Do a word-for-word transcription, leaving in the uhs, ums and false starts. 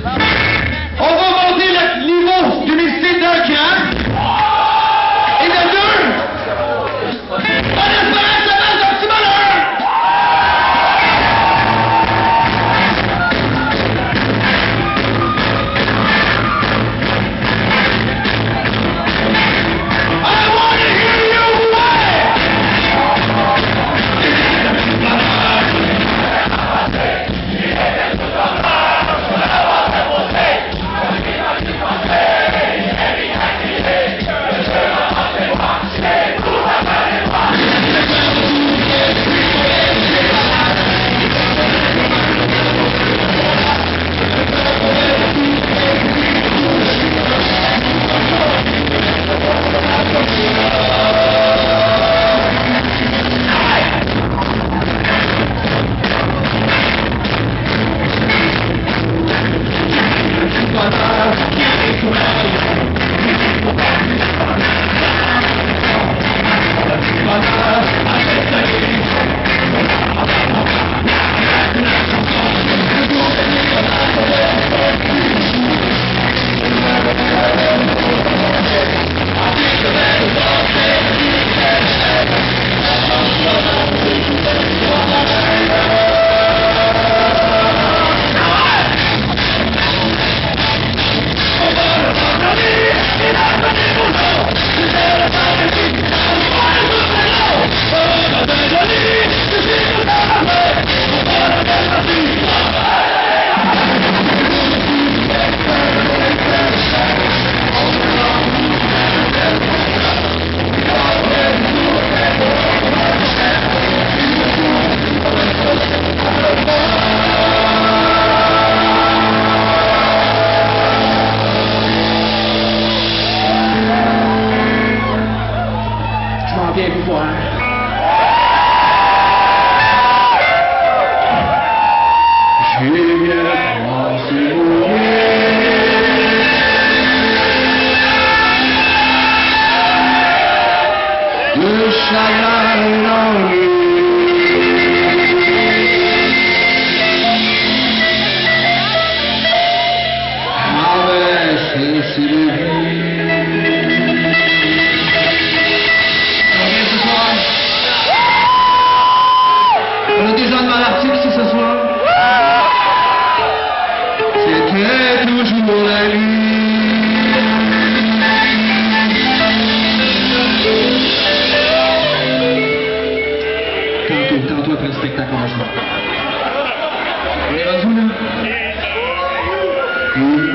On va monter le niveau d'humidité d'un cran. Et de deux, on espère que ça donne un petit bonheur. I want to hear you play. Viens vous voir. J'ai bien pensé mourir. Le chagrin et l'ennui. Avec ceci de vie. On a des gens de Malartic ici ce soir. C'était toujours la nuit. Tantôt, tantôt après le spectacle, on va jouer. On est rendu là?